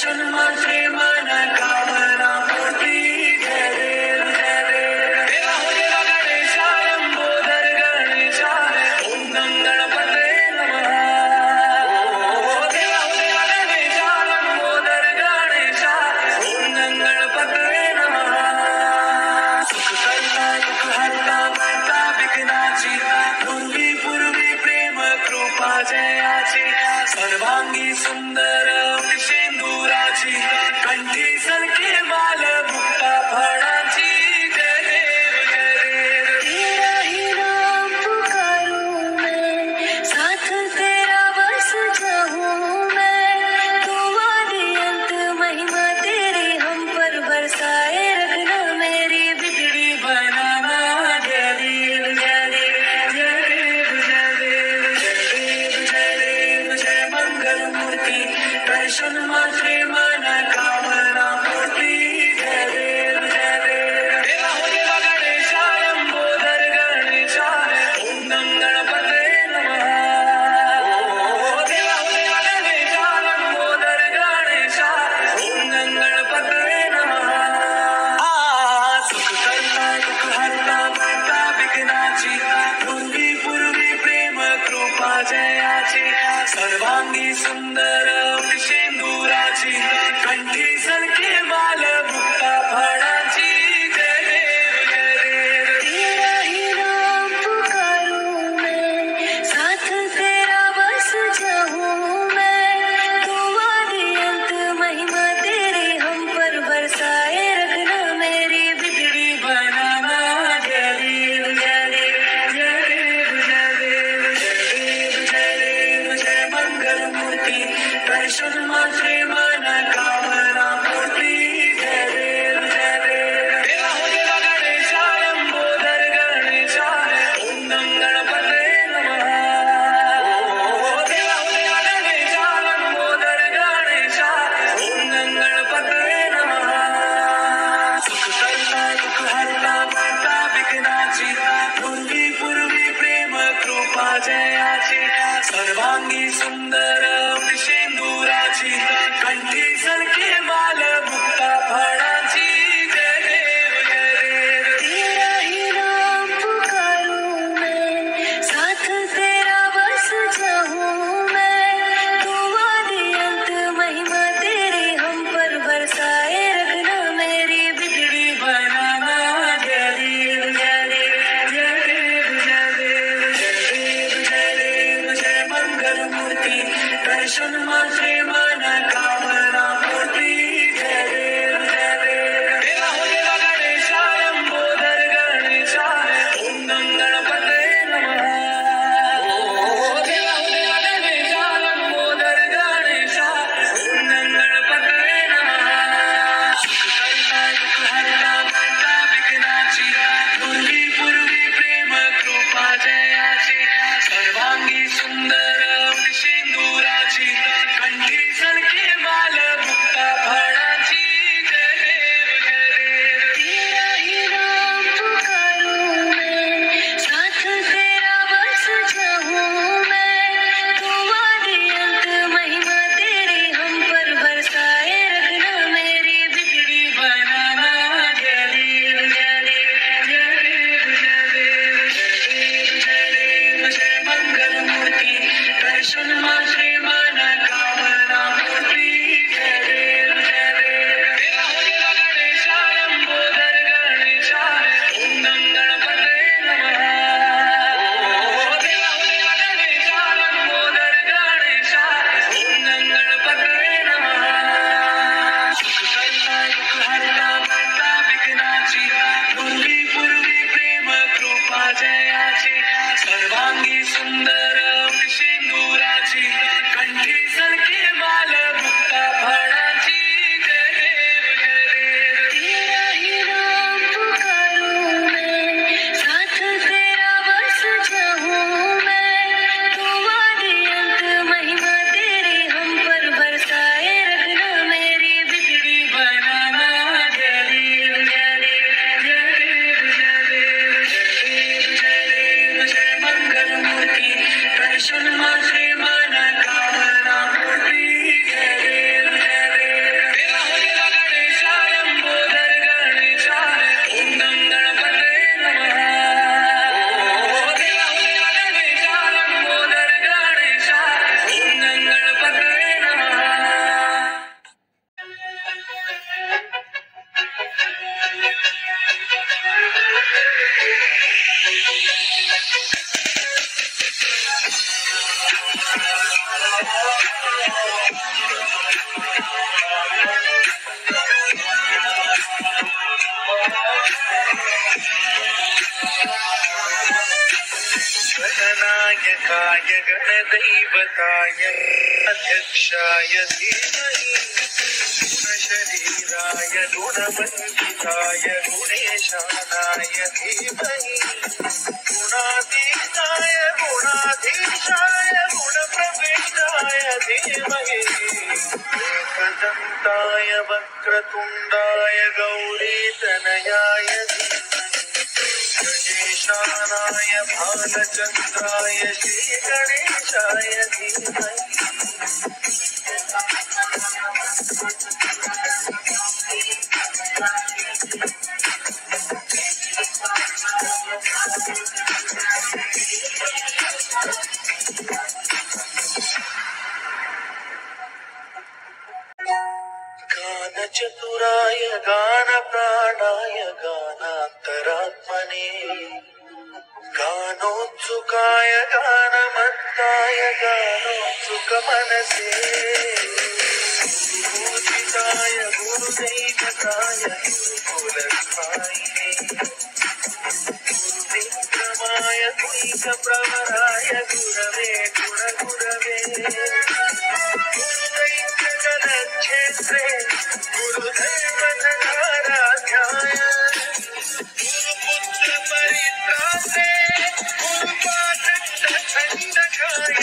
श्री मन कामना पूर्ति जय देव जय देव। देवा हो देवा गणेशा लंबोदर गणेशा ओम गं गणपते नमः। देवा हो देवा गणेशा लंबोदर गणेशा ओम गं गणपते नमः। सुख करता दुख हरता भरता विघ्नाची पूर्वी पूर्वी प्रेम कृपा जयाची सर्वांगी सुंदर शेंदुराची कंठी सलके बाल मुक्ता फळाची जय देव जय देव। तेरा ही नाम पुकारूं मैं, साथ तेरा बस चाहूं मैं। तू आदि अंत महिमा तेरी हम पर बरसाए रखना मेरी बिगड़ी बनाना जय देव जय देव जय देव जय देव जय देव जय देव जय मंगल मूर्ति दर्शन श्री मन कामना पूर्ति जय देव जय देव। देवा हो देवा गणेशा लंबोदर गणेशा ओम गं गणपते नमः। देवा हो देवा गणेशा लंबोदर गणेशा ओम गं गणपते नमः। सुख करता दुख हरता भरता विघ्नाची पूर्वी पूर्वी प्रेम कृपा जयाची सर्वांगी सुंदर शेंदुराची कंठी सलके बाल मुक्ता फळाची जय देव जय देव। तेरा ही नाम पुकारूं मैं, साथ तेरा बस चाहूं मैं। तू आदि अंत महिमा तेरी हम पर बरसाए रखना मेरी बिगड़ी बनाना जय देव जय देव जय देव जय देव जय देव जय देव जय मंगल मूर्ति दर्शन श्री मन कामना पूर्ति जय देव जय देव। देवा हो देवा गणेशा लंबोदर गणेशा ओम गं गणपते नमः। देवा हो देवा गणेशा लंबोदर गणेशा ओम गं गणपते नमः। सुख करता दुख हरता भरता विघ्नाची पूर्वी पूर्वी प्रेम कृपा जयाची सर्वांगी सुंदर शेंदुराची कंठी सलके बाल मुक्ता फळाची जय देव जय देव। तेरा ही नाम पुकारूं मैं, साथ तेरा बस चाहूं मैं। तू आदि अंत महिमा तेरी हम पर बरसाए रखना मेरी बिगड़ी बनाना जय देव जय देव जय देव जय देव जय देव जय देव जय मंगल मूर्ति दर्शन श्री मन कामना पूर्ति जय देव जय देव। देवा हो देवा गणेशा लंबोदर गणेशा ओम गं गणपते नमः। देवा हो देवा गणेशा लंबोदर गणेशा ओम गं गणपते नमः। सुख करता दुख हरता भरता विघ्नाची पूर्वी पूर्वी प्रेम कृपा जयाची सर्वांगी सुंदर शेंदुराची कंठी सलके बाल मुक्ता फळाची जय देव जय देव। तेरा ही नाम पुकारूं मैं, साथ तेरा बस चाहूं मैं। तू आदि अंत महिमा तेरी हम पर बरसाए रखना मेरी बिगड़ी बनाना जय देव जय देव जय देव जय देव जय देव जय देव जय मंगल मूर्ति दर्शन श्री मन कामना पूर्ति जय देव जय देव। देवा हो देवा गणेशा लंबोदर गणेशा ओम गं गणपते नमः। देवा हो देवा गणेशा लंबोदर गणेशा ओम गं गणपते नमः। सुख करता दुख हरता भरता विघ्नाची पूर्वी पूर्वी प्रेम कृपा जयाची सर्वांगी सुंदर शेंदुराची कंठी सलके बाल मुक्ता फळाची जय देव जय देव। तेरा ही नाम पुकारूं मैं, साथ तेरा बस चाहूं मैं। तू आदि अंत महिमा तेरी हम पर बरसाए रखना मेरी बिगड़ी बनाना जय देव जय देव जय देव जय देव जय देव जय देव जय मंगल मूर्ति दर्शन श्री मन कामना पूर्ति जय देव जय देव। नायकाय गणदैवताय अध्यक्षाय धीमहि गुणशरीराय गुणवन्दिताय गुणेशानाय धीमहि गुणातीताय गुणाधीशाय गुणप्रविष्टाय धीमहि एकदन्ताय वक्रतुण्डाय गौरीतनयाय गजेशानाय भालचन्द्राय श्रीगणेशाय धीमहि गानचतुराय गानप्राणाय गानान्तरात्मने गानोत्सुकाय गानमत्ताय गानोत्सुकमनसे पूजिताय गुरुदैवताय गुरुकुलस्थायिने गुरुविक्रमाय गुह्यप्रवराय गुरवे गुणगुरवे गुरुदैत्यजलक्षेत्रे गुरुदैवतकाराध्याय गुरुपुत्रपरित्राते गुरुपादण्डखण्डकाय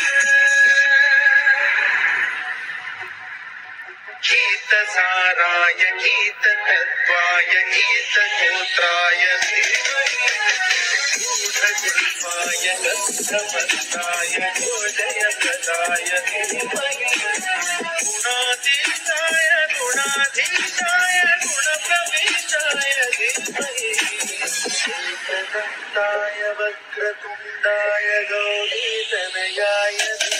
गीतसाराय गीततत्त्वाय गीतगोत्राय धीमहि गूढगुल्फाय गन्धवस्ताय गोजयप्रदाय धीमहि गुणातीताय गुणाधीशाय गुणप्रविष्टाय धीमहि एकदन्ताय वक्रतुण्डाय गौरीतनयाय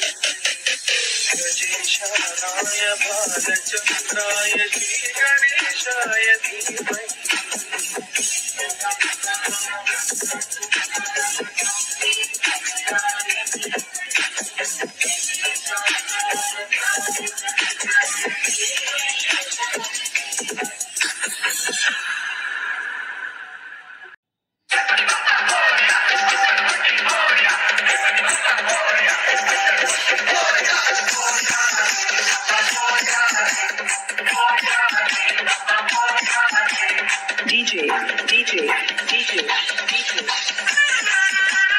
गजेशानाय भालचन्द्राय श्रीगणेशाय धीमहि DJ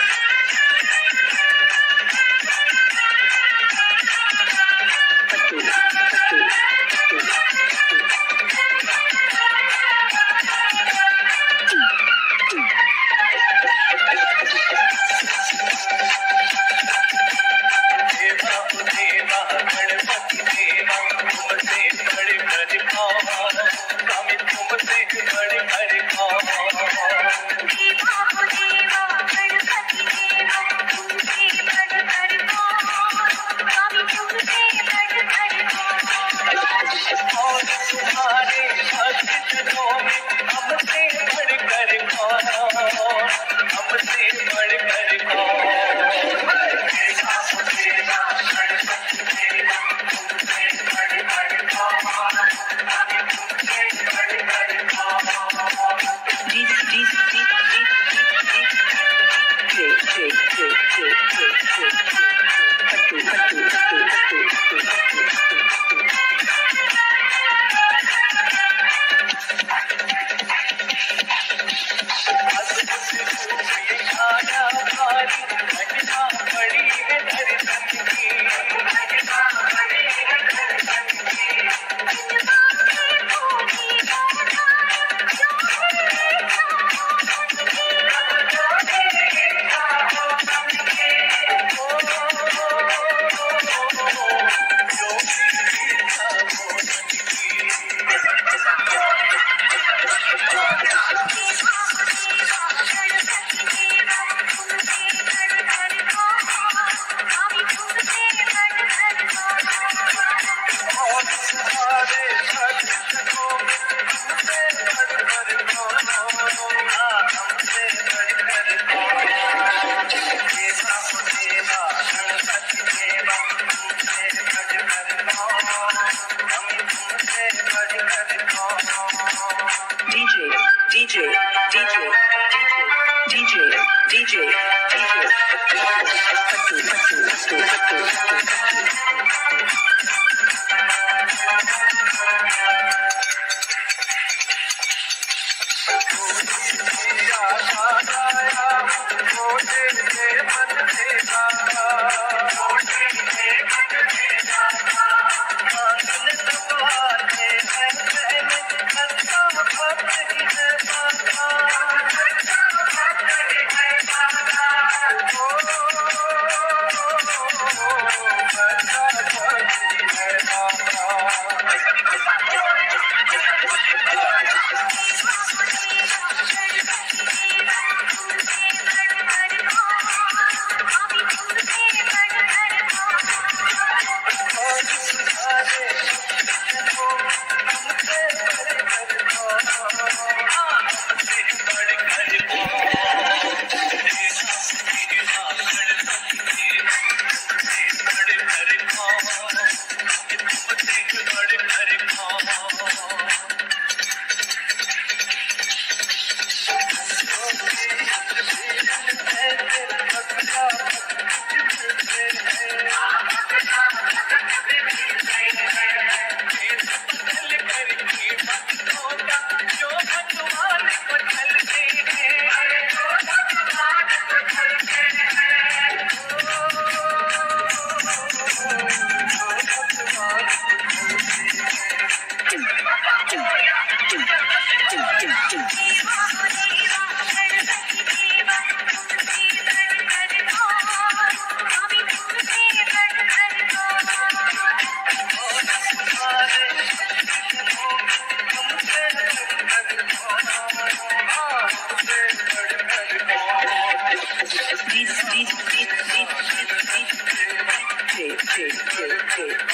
DJ